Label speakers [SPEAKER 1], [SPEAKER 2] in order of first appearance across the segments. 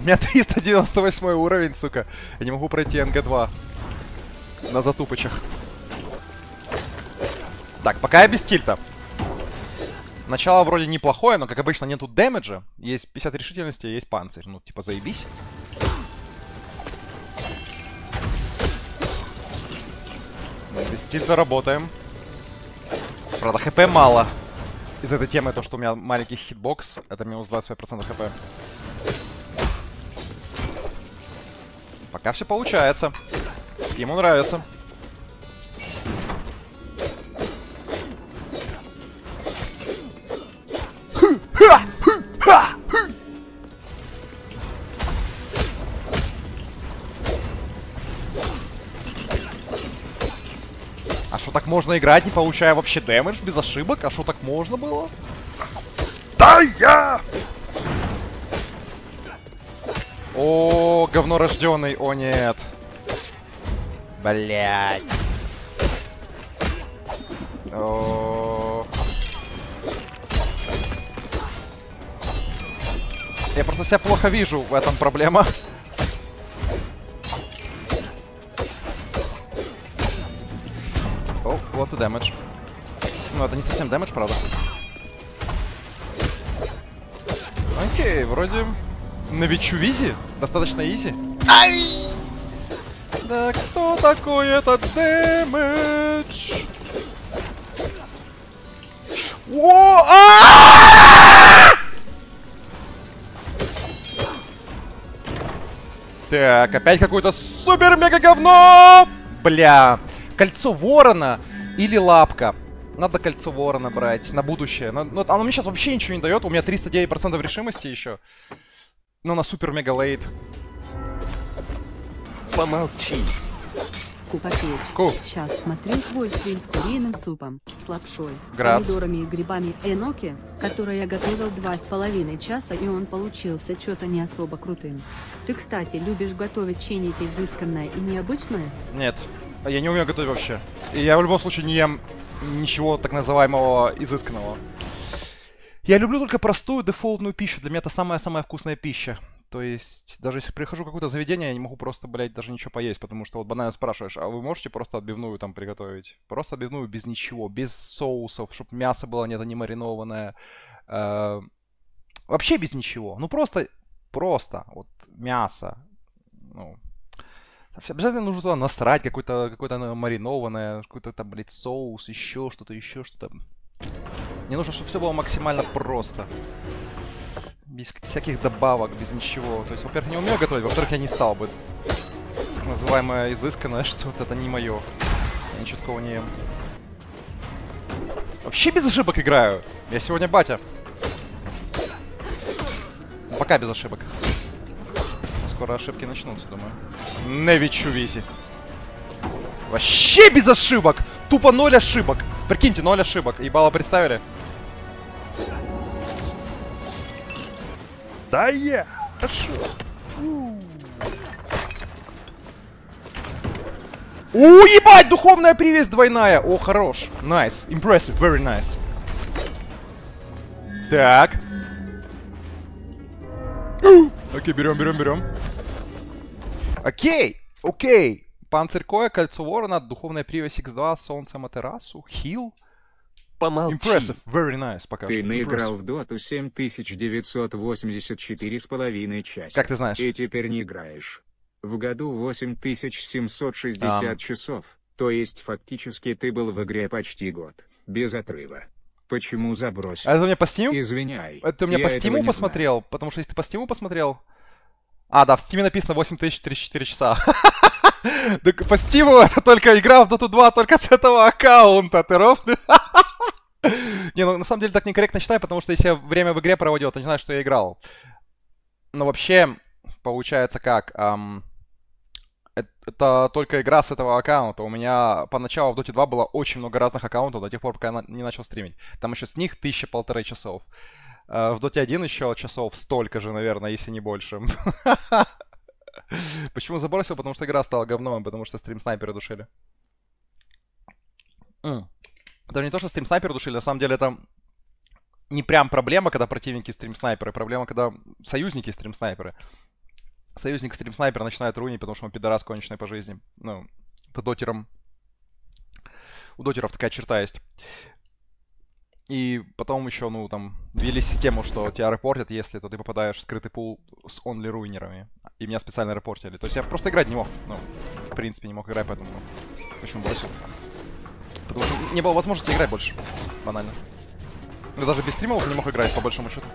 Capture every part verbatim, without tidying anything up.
[SPEAKER 1] меня триста девяносто восьмой уровень, сука. Я не могу пройти эн гэ два. На затупочах. Так, пока я без тильта. Начало вроде неплохое, но, как обычно, нету дэмэджа. Есть пятьдесят решительности, есть панцирь. Ну, типа, заебись. Мы без тильта работаем. Правда, хп мало. Из этой темы то, что у меня маленький хитбокс, это минус двадцать пять процентов хп. Пока все получается. Ему нравится. А что, так можно играть, не получая вообще дэмэдж без ошибок? А что, так можно было? Да я! О, говно рожденный, о нет. Блять. О. Я просто себя плохо вижу, в этом проблема. О, вот и дэмэдж. Ну, это не совсем дэмэдж, правда. Окей, вроде новичу изи. Достаточно изи. Ай! Да кто такой этот дэмэдж? О! Так, опять какое-то супер-мега говно! Бля. Кольцо ворона или лапка? Надо кольцо ворона брать на будущее. Но, но оно мне сейчас вообще ничего не дает. У меня триста девять процентов решимости еще. Но на супер-мега лейт.
[SPEAKER 2] Помолчи.
[SPEAKER 3] Купатеть.
[SPEAKER 1] Ку.
[SPEAKER 3] Сейчас смотрю твой стрим с куриным супом, с лапшой,
[SPEAKER 1] Грац.
[SPEAKER 3] помидорами и грибами эноки, который я готовил два с половиной часа, и он получился что-то не особо крутым. Ты, кстати, любишь готовить что-нибудь изысканное и необычное?
[SPEAKER 1] Нет, я не умею готовить вообще. И я в любом случае не ем ничего так называемого изысканного. Я люблю только простую дефолтную пищу. Для меня это самая-самая вкусная пища. То есть, даже если прихожу в какое-то заведение, я не могу просто, блядь, даже ничего поесть. Потому что вот банально спрашиваешь, а вы можете просто отбивную там приготовить? Просто отбивную без ничего, без соусов, чтобы мясо было не, не маринованное. Э, вообще без ничего. Ну просто, просто, вот мясо. Ну, обязательно нужно туда насрать какое-то какое-то маринованное, какой-то там, блядь, соус, еще что-то, еще что-то. Мне нужно, чтобы все было максимально просто. Без всяких добавок, без ничего. То есть, во-первых, не умею готовить, во-вторых, я не стал бы. Так называемое изысканное, что вот это не мое. Я ничего такого не ем. Вообще без ошибок играю. Я сегодня батя. Пока без ошибок. Скоро ошибки начнутся, думаю. Новичу визи. Вообще без ошибок! Тупо ноль ошибок. Прикиньте, ноль ошибок. Ебало представили? Да я! Хорошо. У, ебать! Духовная привязь двойная! О, хорош. Nice. Impressive. Very nice. Так. Окей, берем, берем, берем. Окей, окей. Панцирь Коя, кольцо ворона, духовная привязь икс два, солнце Матерасу, хил.
[SPEAKER 2] Помолчи.
[SPEAKER 1] Impressive, very nice, пока
[SPEAKER 4] Ты
[SPEAKER 1] что.
[SPEAKER 4] наиграл
[SPEAKER 1] Impressive.
[SPEAKER 4] в доту семь тысяч девятьсот восемьдесят четыре с половиной часа.
[SPEAKER 1] Как ты знаешь?
[SPEAKER 4] И теперь не играешь. В году восемь тысяч семьсот шестьдесят
[SPEAKER 1] um.
[SPEAKER 4] часов. То есть фактически ты был в игре почти год. Без отрыва. Почему забросил?
[SPEAKER 1] А это у меня по стиму?
[SPEAKER 4] Извиняй.
[SPEAKER 1] Это ты у меня
[SPEAKER 4] я
[SPEAKER 1] по
[SPEAKER 4] этого
[SPEAKER 1] стиму
[SPEAKER 4] не
[SPEAKER 1] посмотрел?
[SPEAKER 4] знаю.
[SPEAKER 1] Потому что если ты по стиму посмотрел... А, да, в стиме написано восемь тысяч тридцать четыре часа. Так по стиму это только игра в доту два, только с этого аккаунта. Ты ровно? Не, ну на самом деле так некорректно считаю, потому что если я время в игре проводил, то не знаю, что я играл. Но вообще, получается как... Эм, это, это только игра с этого аккаунта. У меня поначалу в доте два было очень много разных аккаунтов до тех пор, пока я на, не начал стримить. Там еще с них тысяча-полторы часов. Э, в доте один еще часов столько же, наверное, если не больше. Почему забросил? Потому что игра стала говном, потому что стрим-снайперы душили. Это не то, что стрим-снайперы душили, на самом деле это не прям проблема, когда противники стрим-снайперы, проблема, когда союзники стрим-снайперы. союзник стрим-снайпер начинает руинить, потому что он пидорас конченый по жизни. Ну, по дотерам. У дотеров такая черта есть. И потом еще, ну, там, ввели систему, что тебя репортят, если то ты попадаешь в скрытый пул с онли-руинерами. И меня специально репортили. То есть я просто играть не мог. Ну, в принципе, не мог играть, поэтому... Почему бросил? Потому что не было возможности играть больше. Банально. Я даже без стримов не мог играть, по большому счету.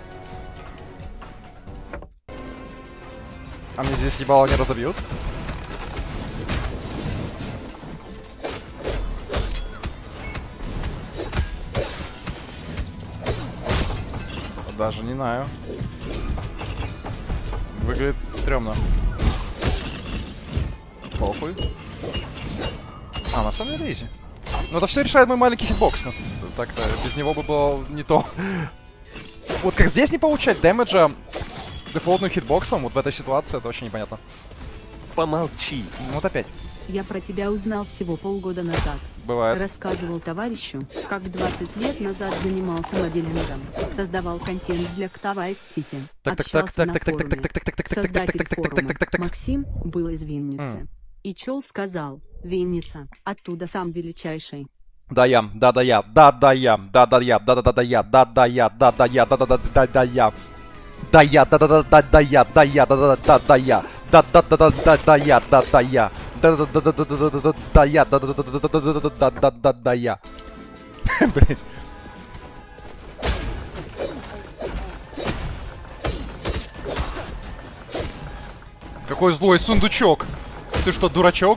[SPEAKER 1] А мне здесь ебало не разобьют? Даже не знаю. Выглядит стрёмно. Похуй. А, на самом деле изи. Ну это все решает мой маленький хитбокс. Так-то без него бы было не то. Вот как здесь не получать дэмэджа с дефолтным хитбоксом, вот в этой ситуации, это очень непонятно.
[SPEAKER 2] Помолчи.
[SPEAKER 1] Вот опять.
[SPEAKER 3] Я про тебя узнал всего полгода назад.
[SPEAKER 1] Бывает.
[SPEAKER 3] Рассказывал товарищу, как двадцать лет назад занимался моделингом, создавал контент для Ктава из Сити, общался на форуме. Создатель форума Максим был из Винницы. И Чел сказал: Винница, оттуда сам величайший.
[SPEAKER 1] Да я, да да я, да да я, да да я, да да да да я, да да я, да да я, да да да да да я. Да я, да да да да да я, да я, да да да да я. Да да да да да да я, да да я. Да да да да да да да да я, да да да да да да да да да да я. Блять. Какой злой сундучок. Ты что, дурачок?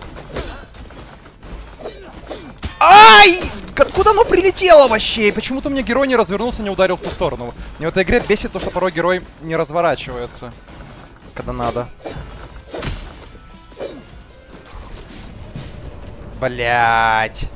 [SPEAKER 1] Ай! Откуда оно прилетело вообще? И почему-то мне герой не развернулся, не ударил в ту сторону. Мне в этой игре бесит то, что порой герой не разворачивается, когда надо. Блять.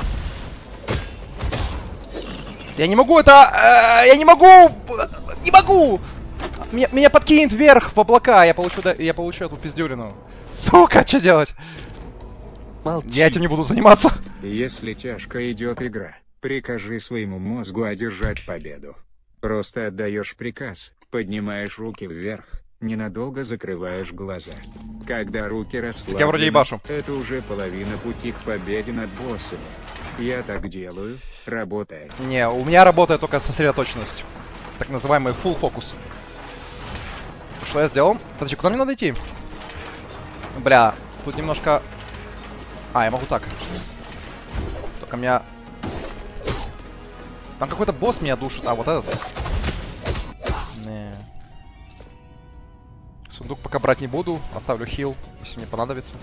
[SPEAKER 1] Я не могу это... Э, я не могу... Не могу! Меня, меня подкинет вверх в облака, я получу, да, я получу эту пиздюлину. Сука, что делать?
[SPEAKER 2] Молчи.
[SPEAKER 1] Я этим не буду заниматься.
[SPEAKER 4] Если тяжко идет игра, прикажи своему мозгу одержать победу. Просто отдаешь приказ, поднимаешь руки вверх, ненадолго закрываешь глаза. Когда руки расслаблены,
[SPEAKER 1] я вроде ебашу.
[SPEAKER 4] Это уже половина пути к победе над боссами. Я так делаю, работает.
[SPEAKER 1] Не, у меня работает только сосредоточенность. Так называемый full фокус. Что я сделал? Подожди, куда мне надо идти? Бля, тут немножко... А, я могу так. Только меня... Там какой-то босс меня душит. А, вот этот. Не. Сундук пока брать не буду. Оставлю хил, если мне понадобится.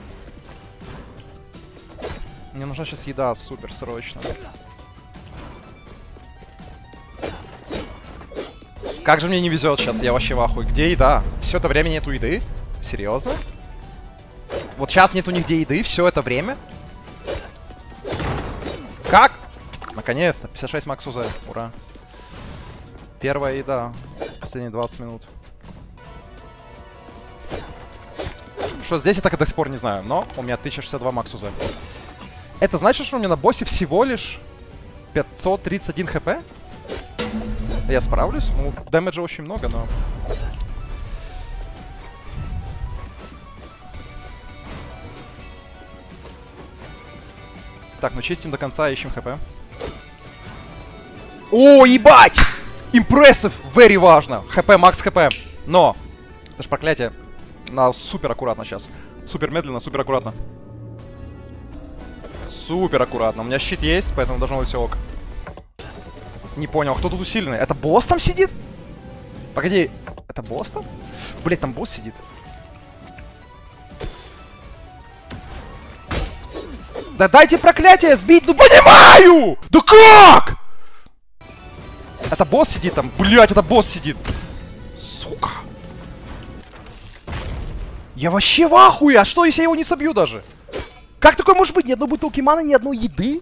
[SPEAKER 1] Мне нужна сейчас еда супер срочно. Как же мне не везет сейчас, я вообще в ахуе. Где еда? Все это время нету еды? Серьезно? Вот сейчас нету нигде еды, все это время? Как? Наконец-то, пятьдесят шесть макс УЗ, ура. Первая еда с последние двадцать минут. Что здесь, я так и до сих пор не знаю, но у меня тысяча шестьдесят два макс УЗ. Это значит, что у меня на боссе всего лишь пятьсот тридцать один хп? Я справлюсь? Ну, дэмэджа очень много, но... Так, ну чистим до конца, ищем хп. О, ебать! Импрессив! Very важно! ХП, макс хп. Но! Это ж проклятие. Надо супер аккуратно сейчас. Супер медленно, супер аккуратно. Супер аккуратно. У меня щит есть, поэтому должно быть все ок. Не понял, кто тут усиленный? Это босс там сидит? Погоди, это босс там? Блять, там босс сидит. Да дайте проклятие сбить, ну понимаю! Да как? Это босс сидит там? Блять, это босс сидит. Сука. Я вообще в ахуе. А что, если я его не собью даже? Как такое может быть? Ни одной бутылки маны, ни одной еды?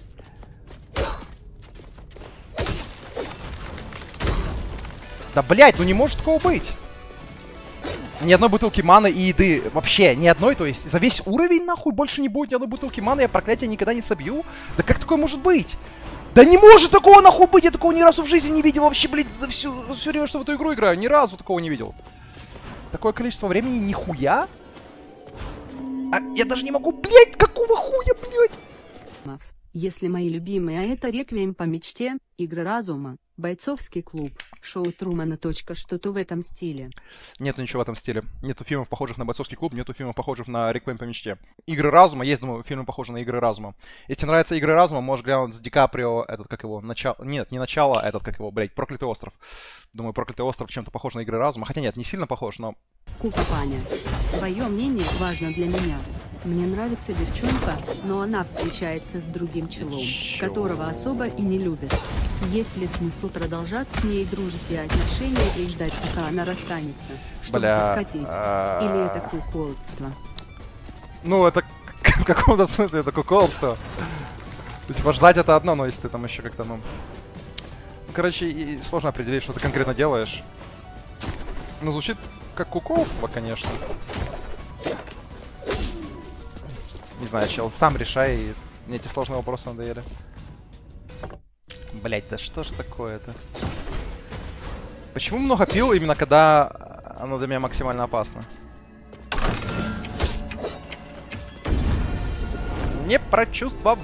[SPEAKER 1] Да, блять, ну не может такого быть. Ни одной бутылки маны и еды. Вообще, ни одной, то есть за весь уровень, нахуй, больше не будет ни одной бутылки маны, я проклятие никогда не собью. Да как такое может быть? Да не может такого нахуй быть, я такого ни разу в жизни не видел вообще, блядь, за всю, за все время, что в эту игру играю, ни разу такого не видел. Такое количество времени нихуя? А я даже не могу, блядь, какого хуя, блядь?
[SPEAKER 3] Если мои любимые, а это «Реквием по мечте», «Игры разума», «Бойцовский клуб», «Шоу Трумана. Что-то в этом стиле».
[SPEAKER 1] Нету ничего в этом стиле. Нету фильмов, похожих на «Бойцовский клуб», нету фильмов, похожих на «Реквием по мечте». «Игры разума», есть, думаю, фильмы, похожие на «Игры разума». Если тебе нравятся «Игры разума», можешь глянуть с Ди Каприо, этот, как его, начало... Нет, не начало, этот, как его, блядь, «Проклятый остров». Думаю, «Проклятый остров» чем-то похож на «Игры разума». Хотя нет, не сильно похож, но...
[SPEAKER 3] Кука Паня. Твое мнение важно для меня. Мне нравится девчонка, но она встречается с другим челом,
[SPEAKER 1] Чё?
[SPEAKER 3] которого особо и не любит. Есть ли смысл продолжать с ней дружеские отношения и ждать, пока она расстанется, чтобы
[SPEAKER 1] Бля,
[SPEAKER 3] подкатить?
[SPEAKER 1] а-
[SPEAKER 3] Или это куколдство?
[SPEAKER 1] Ну, это в каком-то смысле это куколство. Типа ждать это одно, но если ты там еще как-то, ну... Короче, и сложно определить, что ты конкретно делаешь. Ну, звучит как куколство, конечно. Не знаю, чел, сам решай, и мне эти сложные вопросы надоели. Блять, да что ж такое-то? Почему много пил именно когда оно для меня максимально опасно? Не прочувствовал.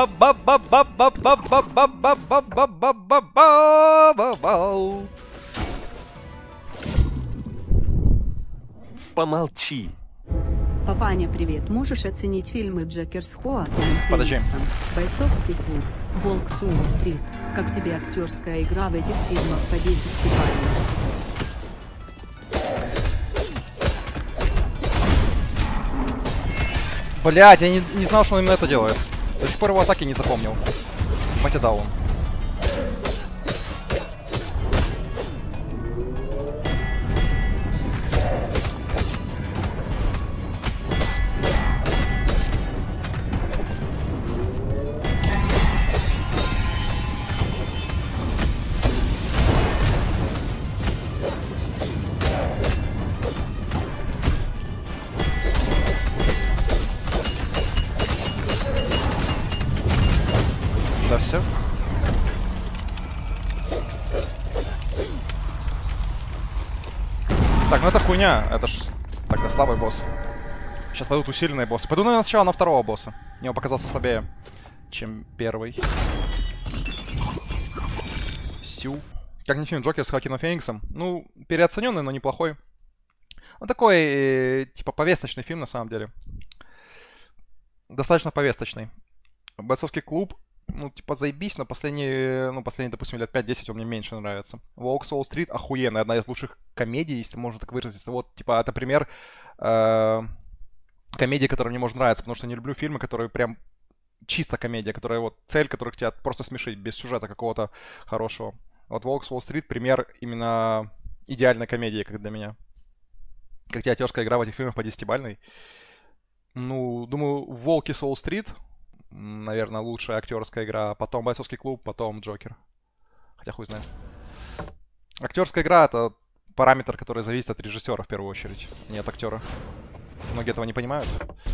[SPEAKER 2] Помолчи.
[SPEAKER 3] Папаня, привет. Можешь оценить фильмы Джокер с Хоакином
[SPEAKER 1] Подожди.
[SPEAKER 3] Фениксом? Бойцовский клуб, Волк с Уолл-стрит. Как тебе актерская игра в этих фильмах по десятибалльной?
[SPEAKER 1] Блять, я не, не знал, что он именно это делает. До сих пор его атаки не запомнил. Мать дал он. Да все. Так, ну это хуйня. Это ж тогда слабый босс. Сейчас пойдут усиленные боссы. Пойду, наверное, сначала на второго босса. Мне он показался слабее, чем первый. Сю. Как не фильм Джокер с Хоакином Фениксом. Ну, переоцененный, но неплохой. Он такой, э, типа, повесточный фильм, на самом деле. Достаточно повесточный. Бойцовский клуб. Ну, типа, заебись, но последние, ну, последние, допустим, лет пять-десять он мне меньше нравится. Волк с Уолл-стрит охуенная, одна из лучших комедий, если можно так выразиться. Вот, типа, это пример э, комедии, которая мне может нравиться, потому что я не люблю фильмы, которые прям чисто комедия, которая вот цель, которых тебя просто смешить, без сюжета какого-то хорошего. Вот Волк с Уолл-стрит пример именно идеальной комедии, как для меня. Как тебе актерская игра в этих фильмах по десятибалльной. Ну, думаю, Волки с Уолл-стрит, наверное, лучшая актерская игра, потом Бойцовский клуб, потом Джокер. Хотя хуй знает. Актерская игра — это параметр, который зависит от режиссера в первую очередь, не от актера. Многие этого не понимают.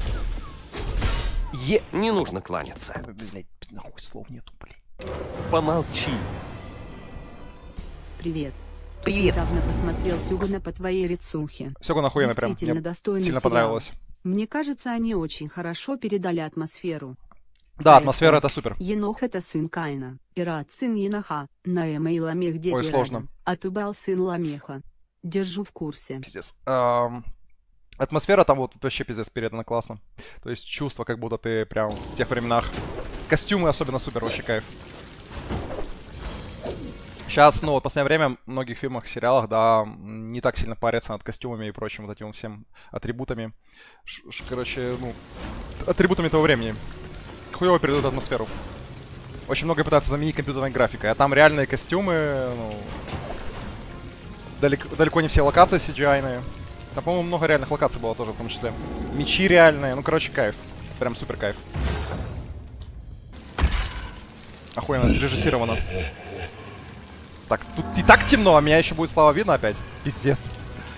[SPEAKER 1] Е...
[SPEAKER 2] Не нужно кланяться.
[SPEAKER 1] Блять, нахуй слов нету, блядь.
[SPEAKER 2] Помолчи.
[SPEAKER 3] Привет.
[SPEAKER 1] Привет.
[SPEAKER 3] Недавно посмотрел Сёгуна по твоей рецухе.
[SPEAKER 1] Сёгуна охуенно прям.
[SPEAKER 3] Действительно
[SPEAKER 1] Мне
[SPEAKER 3] достойный
[SPEAKER 1] сильно
[SPEAKER 3] сериал.
[SPEAKER 1] понравилось.
[SPEAKER 3] Мне кажется, они очень хорошо передали атмосферу.
[SPEAKER 1] Да, атмосфера — это супер.
[SPEAKER 3] Енох — это сын Каина, Ират — сын Еноха, Наэма и Ламех — дети
[SPEAKER 1] Ой, сложно.
[SPEAKER 3] Ирада, а Тубал — сын Ламеха. Держу в курсе.
[SPEAKER 1] Пиздец. Эм, атмосфера там вот вообще пиздец передана классно. То есть чувство, как будто ты прям в тех временах. Костюмы особенно супер, вообще кайф. Сейчас, ну, вот в последнее время в многих фильмах, сериалах, да, не так сильно парятся над костюмами и прочим вот этим всем атрибутами. Ш -ш короче, ну, атрибутами того времени. Хуёво передают атмосферу. Очень много пытаются заменить компьютерной графикой, а там реальные костюмы, ну, далеко, далеко не все локации си джи ай-ные. Там, по-моему, много реальных локаций было тоже в том числе. Мечи реальные, ну, короче, кайф. Прям супер кайф. Охуенно срежиссировано. Так, тут и так темно, а меня еще будет слава видно опять. Пиздец.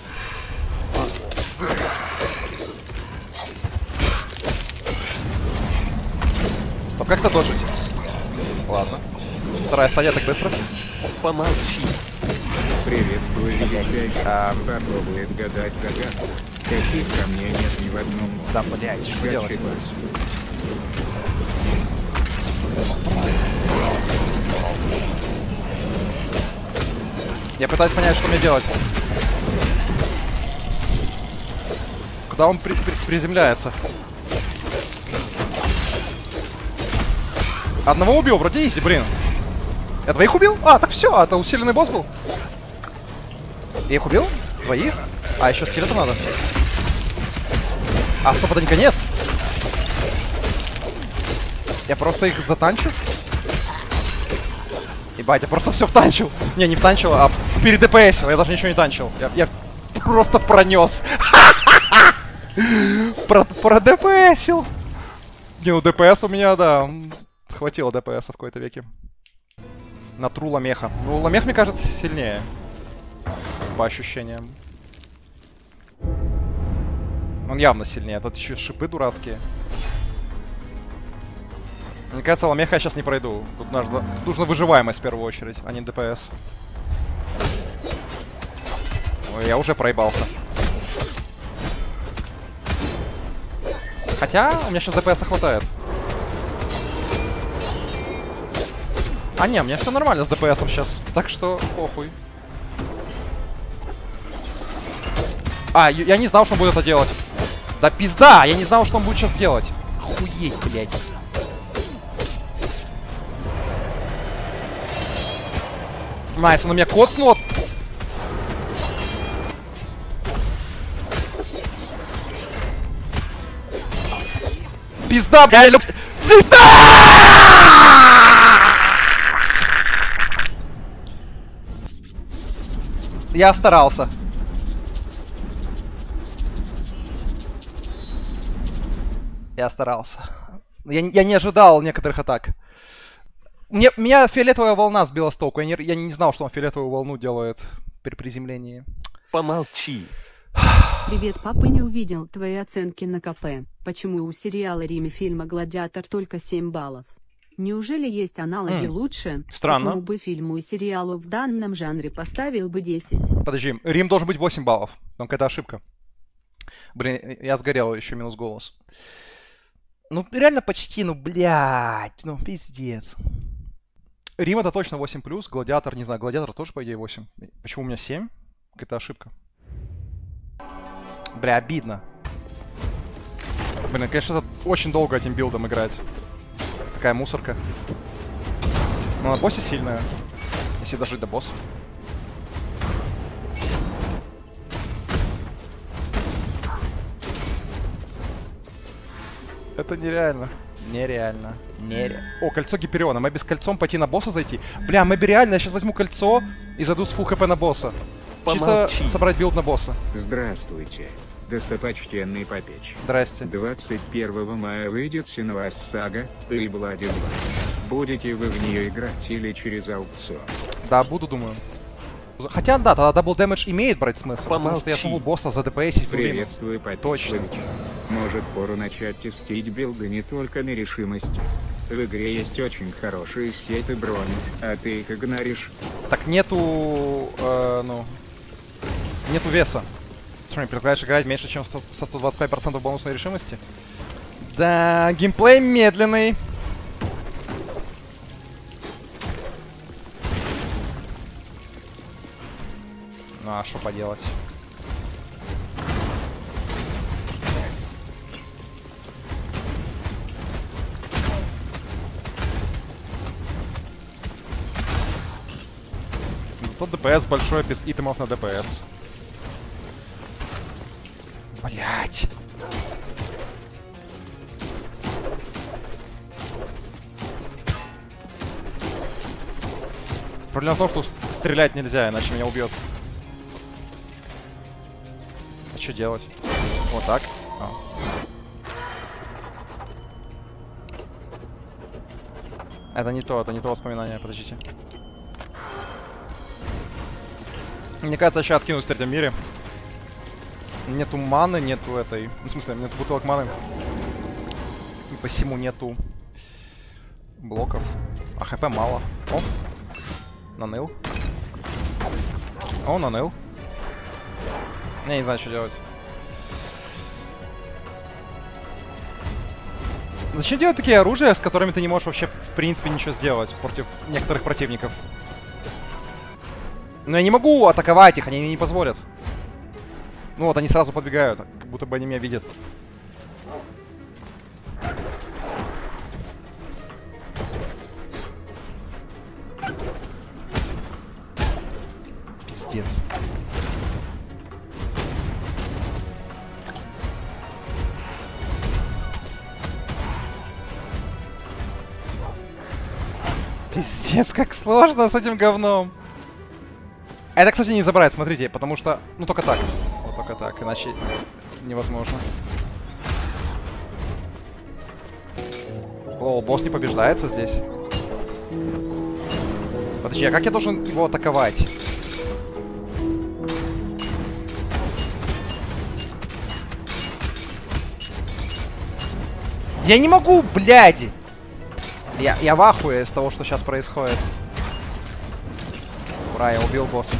[SPEAKER 1] Стоп, как это доджить? Ладно. Вторая стадия так быстро.
[SPEAKER 2] Помолчи.
[SPEAKER 4] Приветствую, величайший. А... Попробует гадать загадку. Таких камней нет ни в одном.
[SPEAKER 1] Да, блядь, что делать? Я пытаюсь понять, что мне делать. Куда он при при приземляется? Одного убил, вроде изи, блин. Я двоих убил? А, так все, это усиленный босс был. Я их убил? Двоих? А, еще скелета надо. А, стоп, это не конец. Я просто их затанчу. Ебать, я просто все втанчил. Не, не втанчил, а перед ДПСил. Я даже ничего не танчил. Я, я просто пронес. Про, про ДПСил. Не, ну ДПС у меня, да. Хватило ДПС в какой-то веке. На тру ламеха. Ну, ламех, мне кажется, сильнее. По ощущениям. Он явно сильнее. Тут еще шипы дурацкие. Мне кажется, ламеха я сейчас не пройду. Тут нужно, нужно выживаемость в первую очередь, а не ДПС. Ой, я уже проебался. Хотя, у меня сейчас ДПС хватает. А не, у меня все нормально с ДПСом сейчас. Так что, похуй. А, я не знал, что он будет это делать. Да пизда! Я не знал, что он будет сейчас делать. Охуеть, блядь. Найс, он на меня коцнул. Пизда, блядь. Я старался. Я старался. Я, я не ожидал некоторых атак. Мне, меня фиолетовая волна сбила с толку. Я не, я не знал, что он фиолетовую волну делает при приземлении.
[SPEAKER 2] Помолчи.
[SPEAKER 3] Привет, папа, не увидел твои оценки на КП. Почему у сериала Риме фильма «Гладиатор» только семь баллов? Неужели есть аналоги mm. лучше?
[SPEAKER 1] Странно.
[SPEAKER 3] Какому бы фильму и сериалу в данном жанре поставил бы десять?
[SPEAKER 1] Подожди, Рим должен быть восемь баллов. Там какая-то ошибка. Блин, я сгорел, еще минус голос. Ну, реально почти, ну, блядь, ну, пиздец. Рим это точно восемь плюс, Гладиатор, не знаю, Гладиатор тоже, по идее, восемь. Почему у меня семь? Какая-то ошибка. Бля, обидно. Блин, конечно, это очень долго этим билдом играть. Такая мусорка. Но на боссе сильная. Если дожить до босса. Это нереально. Нереально. Нереально. О, кольцо Гипериона. Мы без кольцом пойти на босса зайти. Бля, мы бы реально, я сейчас возьму кольцо и зайду с фулл хп на босса.
[SPEAKER 2] Помолчи.
[SPEAKER 1] Чисто собрать билд на босса.
[SPEAKER 4] Здравствуйте, достопочтенный попечь.
[SPEAKER 1] Здрасте.
[SPEAKER 4] двадцать первого мая выйдет Синова Сага и Блади два. Будете вы в нее играть или через аукцион?
[SPEAKER 1] Да, буду, думаю. Хотя, да, тогда дабл дэмэдж имеет брать смысл.
[SPEAKER 2] Помолчи.
[SPEAKER 1] Потому что я смогу босса за ДПСить.
[SPEAKER 4] Приветствую,
[SPEAKER 1] Точно.
[SPEAKER 4] Может, пору начать тестить билды не только на решимости. В игре есть очень хорошие сеты брони, а ты их игноришь.
[SPEAKER 1] Так нету, э, ну, нету веса. Что, мне предлагаешь играть меньше, чем со сто двадцать пять процентов бонусной решимости? Да, геймплей медленный. Ну а что поделать? Зато ДПС большой без итемов на ДПС. Блять. Проблема в том, что стрелять нельзя, иначе меня убьет. А что делать? Вот так? А. Это не то, это не то воспоминание, подождите. Мне кажется, я сейчас откинусь в третьем мире. Нету маны, нету этой... Ну, в смысле, нету бутылок маны. И посему нету блоков. А хп мало. О! Наныл. Он наныл. Я не знаю, что делать. Зачем делать такие оружия, с которыми ты не можешь вообще, в принципе, ничего сделать против некоторых противников? Но я не могу атаковать их, они мне не позволят. Ну вот, они сразу подбегают, как будто бы они меня видят. Пиздец. Пиздец, как сложно с этим говном. Это, кстати, не забрать, смотрите, потому что... Ну, только так. Вот только так, иначе невозможно. О, босс не побеждается здесь. Подожди, а как я должен его атаковать? Я не могу, блядь! Я, я в ахуе с того, что сейчас происходит. Ура, я убил босса.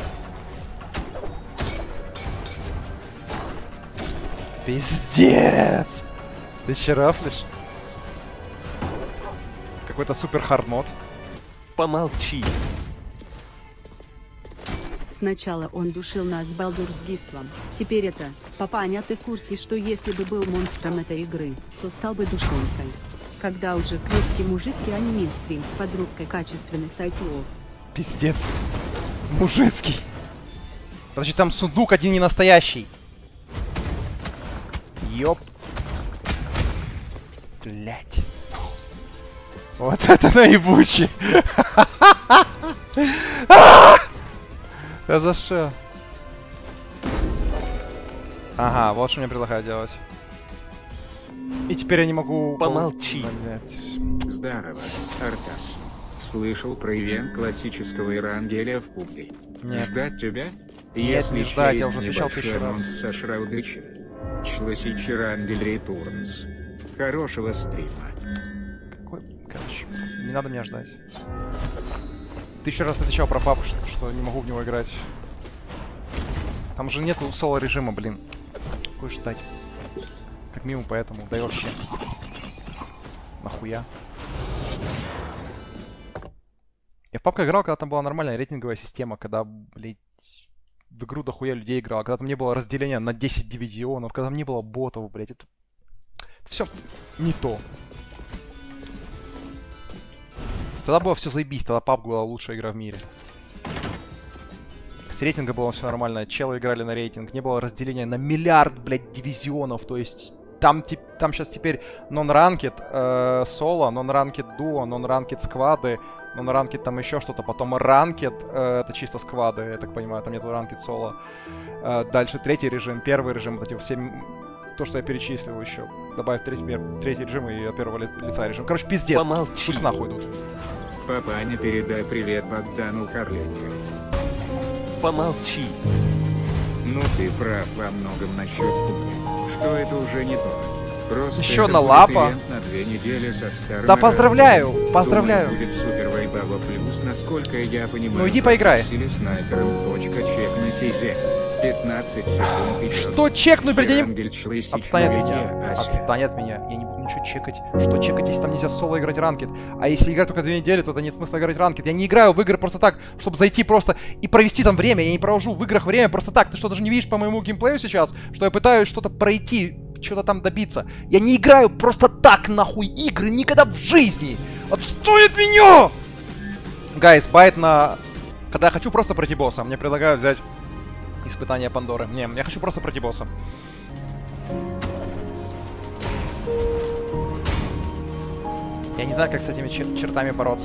[SPEAKER 1] Пиздец! Ты че рафлишь? Какой-то супер хардмод.
[SPEAKER 2] Помолчи.
[SPEAKER 3] Сначала он душил нас балдурсгиством. Теперь это, папаня, ты в курсе, что если бы был монстром этой игры, то стал бы душонкой. Когда уже крепкий мужицкий аниме стрим с подругкой качественных тайтлов.
[SPEAKER 1] Пиздец. Мужицкий. Подожди, там сундук один не настоящий. Ёп. Блять. Вот это наебучий. Да за что? Ага, вот что мне предлагают делать. И теперь я не могу...
[SPEAKER 2] Помолчи.
[SPEAKER 4] Блять. Здорово, Артас. Слышал про ивент классического Ирангелия в пубге.
[SPEAKER 1] Нет.
[SPEAKER 4] Ждать тебя?
[SPEAKER 1] Нет,
[SPEAKER 4] Если
[SPEAKER 1] не ждать, я
[SPEAKER 4] через
[SPEAKER 1] уже отвечал
[SPEAKER 4] небольшой
[SPEAKER 1] тысячу раз.
[SPEAKER 4] анонс со Шраудычем. Чласич Ирангель Ретурнс. Хорошего стрима.
[SPEAKER 1] Какой... Короче, не надо меня ждать. Ты еще раз отвечал про папу, что, что не могу в него играть. Там же нету соло-режима, блин. Какой ждать? Как минимум поэтому, да и вообще. Нахуя? Я в папку играл, когда там была нормальная рейтинговая система, когда, блядь, в игру дохуя людей играл, когда там не было разделения на десять дивизионов, когда там не было ботов, блядь, это... это все не то. Тогда было все заебись, тогда пабг была лучшая игра в мире. С рейтинга было все нормально, челы играли на рейтинг, не было разделения на миллиард, блядь, дивизионов, то есть... Там, там сейчас теперь нон-ранкет э, соло, нон-ранкет дуо, нон-ранкет сквады, нон-ранкет там еще что-то, потом ранкет, э, это чисто сквады, я так понимаю, там нету ранкет соло. Э, дальше третий режим, первый режим, вот эти все, то, что я перечислил еще. Добавить третий, третий режим и от первого ли, лица режим. Короче, пиздец.
[SPEAKER 2] Помолчи.
[SPEAKER 1] Пусть нахуй идут.
[SPEAKER 4] Папаня, передай привет Богдану Харленко.
[SPEAKER 2] Помолчи.
[SPEAKER 4] Ну ты прав во многом насчет пубги. Что это уже не то. Просто
[SPEAKER 1] еще
[SPEAKER 4] это
[SPEAKER 1] на
[SPEAKER 4] будет
[SPEAKER 1] лапа.
[SPEAKER 4] ивент на две недели со старым
[SPEAKER 1] Да поздравляю,
[SPEAKER 4] Ирангелем.
[SPEAKER 1] поздравляю.
[SPEAKER 4] Думаю, будет супер вайбово плюс, насколько я понимаю.
[SPEAKER 1] Ну иди поиграй.
[SPEAKER 4] Или снайпером. Точка, чекнуть изи. пятнадцать секунд идет.
[SPEAKER 1] Что чекнуть, блядь, я не...
[SPEAKER 4] Ирангель Чласич
[SPEAKER 1] Отстань от
[SPEAKER 4] на
[SPEAKER 1] меня.
[SPEAKER 4] виде, Ася.
[SPEAKER 1] Отстань от меня. Я не буду ничего чекать. Что чекать, если там нельзя соло играть ранкет? А если играть только две недели, то это нет смысла играть ранкет. Я не играю в игры просто так, чтобы зайти просто и провести там время. Я не провожу в играх время просто так. Ты что, даже не видишь по моему геймплею сейчас, что я пытаюсь что-то пройти, что-то там добиться? Я не играю просто так, нахуй, игры никогда в жизни! Отстой от меня! Гайс, байт на... Когда я хочу просто пройти босса, мне предлагают взять испытание Пандоры. Не, я хочу просто пройти босса. Я не знаю, как с этими чер чертами бороться.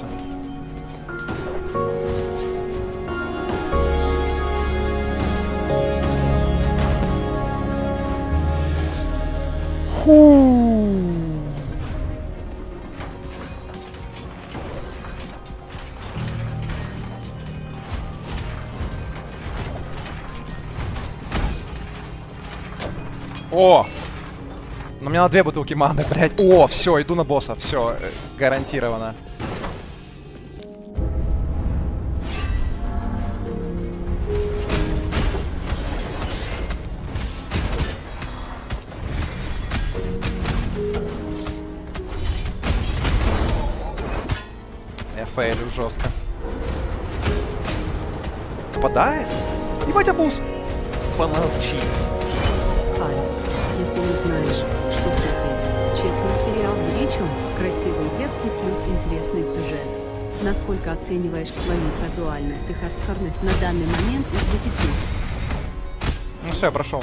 [SPEAKER 1] Фу. О! Но мне надо две бутылки маны, блядь. О, все, иду на босса. Все, э, гарантированно. фейлю жестко. Попадает? Ебать, обуз!
[SPEAKER 2] Помолчи.
[SPEAKER 3] Хай, если не знаешь, что смотреть, чекни сериал «Вечум», красивые детки плюс интересный сюжет. Насколько оцениваешь свою казуальность и хардкорность на данный момент из десяти?
[SPEAKER 1] Ну все, я прошел.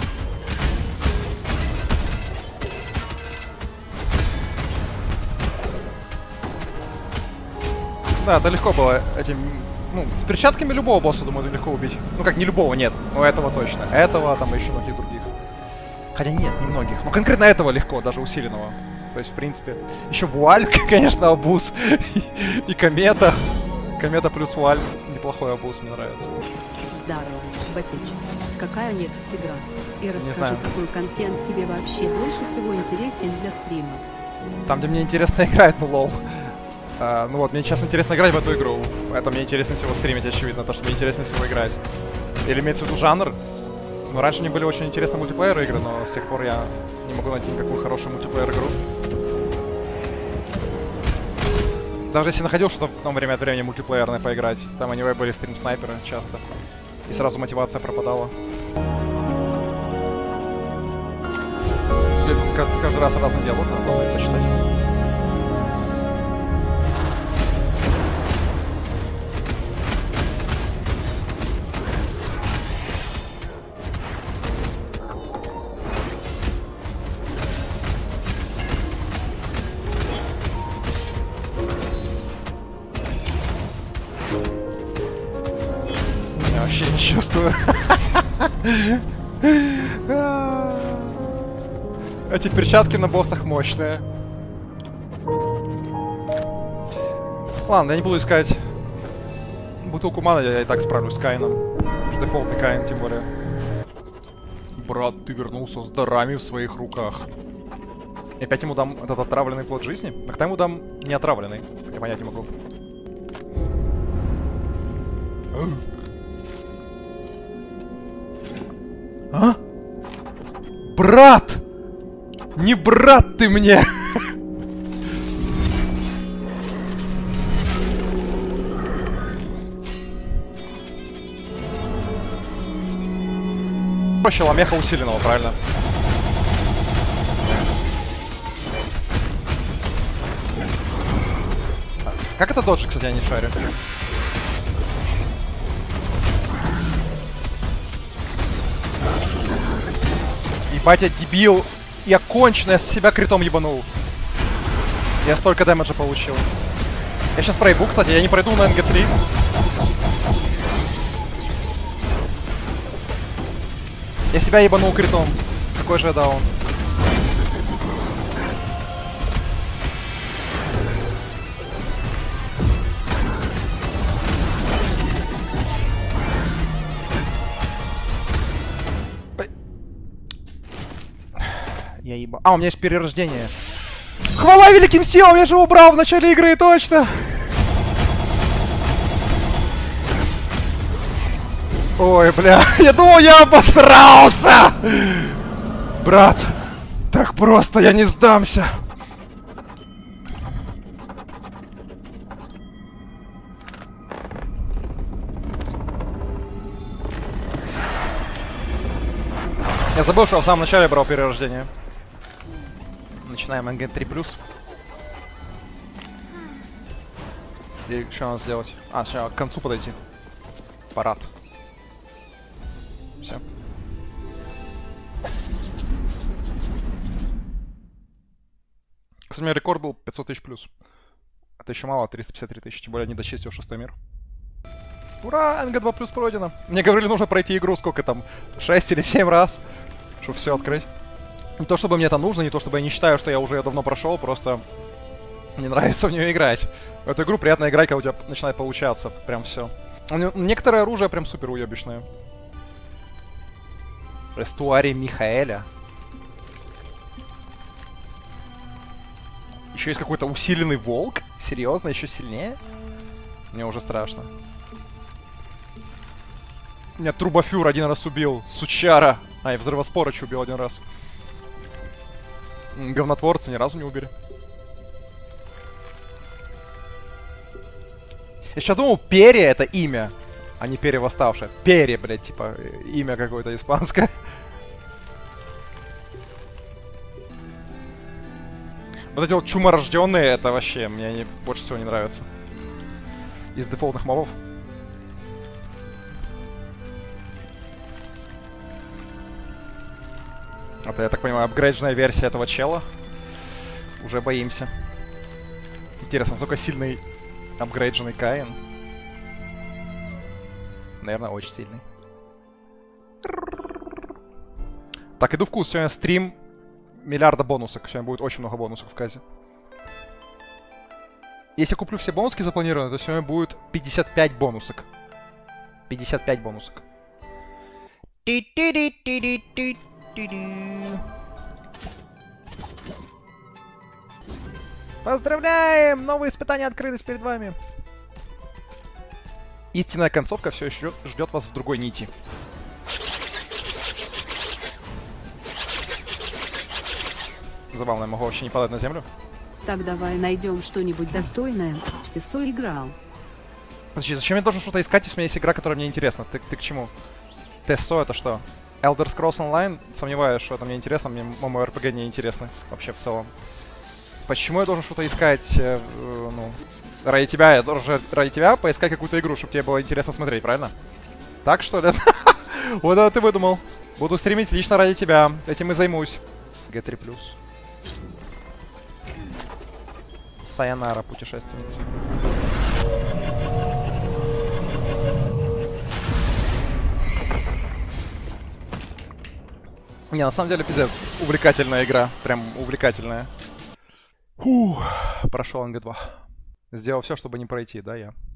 [SPEAKER 1] Да, это легко было этим... Ну, с перчатками любого босса, думаю, это легко убить. Ну как, не любого, нет. Но этого точно. Этого, там еще многих других. Хотя нет, не многих. Ну конкретно этого легко, даже усиленного. То есть, в принципе, еще вуаль, конечно, обуз. И комета. Комета плюс вуаль. Неплохой обуз, мне нравится.
[SPEAKER 3] Здорово, Батич. Какая next игра? И расскажи,
[SPEAKER 1] знаю.
[SPEAKER 3] какой контент тебе вообще больше всего интересен для стрима.
[SPEAKER 1] Там, где мне интересно играть, ну лол. А, ну вот, мне сейчас интересно играть в эту игру. Это мне интереснее всего стримить, очевидно, то, что мне интереснее всего играть. Или имеется в виду жанр. Ну, раньше мне были очень интересны мультиплеер игры, но с тех пор я не могу найти никакую хорошую мультиплеер игру. Даже если находил что-то в том время от времени мультиплеерное поиграть, там anyway были стрим-снайперы часто. И сразу мотивация пропадала. Я каждый раз разный диалог, надо было это читать. Я вообще не чувствую. Эти перчатки на боссах мощные. Ладно, я не буду искать бутылку маны, я и так справлюсь с Каином. Это же дефолтный Каин, тем более. Брат, ты вернулся с дарами в своих руках. И опять ему дам этот отравленный плод жизни? А когда ему дам не отравленный? Я понять не могу. А? Брат! Не брат ты мне! Проще ламеха усиленного, правильно? Как это доджи, кстати, я не шарю? Ебать, я дебил! Я конченый, я с себя критом ебанул. Я столько дэмэджа получил. Я сейчас проебу, кстати, я не пройду на эн джи три. Я себя ебанул критом. Какой же я даун. Я еба... А, у меня есть перерождение. Хвала великим силам, я же убрал в начале игры, точно! Ой, бля, я думал, я обосрался! Брат, так просто я не сдамся. Я забыл, что в самом начале брал перерождение. Начинаем эн джи три плюс. И что надо сделать? А, сейчас к концу подойти. Парад. Все. Кстати, у меня рекорд был пятьсот тысяч плюс. Это еще мало, триста пятьдесят три тысячи. Тем более не дочистил шестой мир. Ура! эн джи два плюс пройдено. Мне говорили, нужно пройти игру сколько там? шесть или семь раз, чтобы все открыть. Не то чтобы мне это нужно, не то чтобы я не считаю, что я уже ее давно прошел, просто мне нравится в нее играть. В эту игру приятно играть, когда у тебя начинает получаться. Прям все. Некоторое оружие прям супер уебищное. Эстуарий Михаэля. Еще есть какой-то усиленный волк? Серьезно? Еще сильнее? Мне уже страшно. Меня Трубофюр один раз убил. Сучара. А, и Взрывоспорыч убил один раз. Говнотворцы ни разу не убили. Я сейчас думал, перья это имя, а не перевосставшее. Перья, блядь, типа, имя какое-то испанское. Вот эти вот чуморожденные, это вообще мне они больше всего не нравятся. Из дефолтных мобов. Это, я так понимаю, апгрейдженная версия этого чела. Уже боимся. Интересно, насколько сильный апгрейдженный Каин? Наверное, очень сильный. Так, иду в курс. Сегодня стрим миллиарда бонусок. Сегодня будет очень много бонусов в Казе. Если куплю все бонуски запланированные, то сегодня будет пятьдесят пять бонусок. пятьдесят пять бонусок. Поздравляем! Новые испытания открылись перед вами. Истинная концовка все еще ждет вас в другой нити. Забавно, я могу вообще не падать на землю.
[SPEAKER 3] Так давай найдем что-нибудь достойное. Тесо играл.
[SPEAKER 1] Подожди, зачем я должен что-то искать, если у меня есть игра, которая мне интересна? Ты, ты к чему? Тесо это что? Elder Scrolls Online? Сомневаюсь, что это мне интересно. Мне MMORPG не интересны вообще в целом. Почему я должен что-то искать, э, э, ну, ради тебя? Я должен ради тебя поискать какую-то игру, чтобы тебе было интересно смотреть, правильно? Так, что ли? Вот это ты выдумал. Буду стримить лично ради тебя. Этим и займусь. джи три плюс. Сайонара, путешественница. Не, на самом деле, пиздец, увлекательная игра. Прям увлекательная. Фух, прошел эн джи два. Сделал все, чтобы не пройти, да, я?